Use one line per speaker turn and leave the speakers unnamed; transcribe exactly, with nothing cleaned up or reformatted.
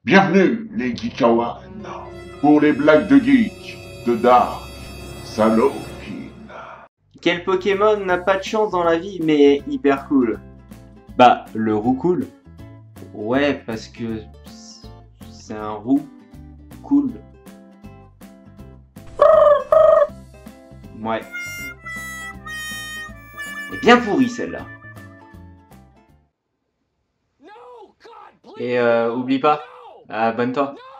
Bienvenue, les Geekawan, pour les blagues de geek, de Dark, Salopin.
Quel Pokémon n'a pas de chance dans la vie, mais est hyper cool? Bah, le Roucoule. Ouais, parce que c'est un roux cool. Ouais. Et bien pourri celle-là. Et euh, oublie pas, abonne-toi.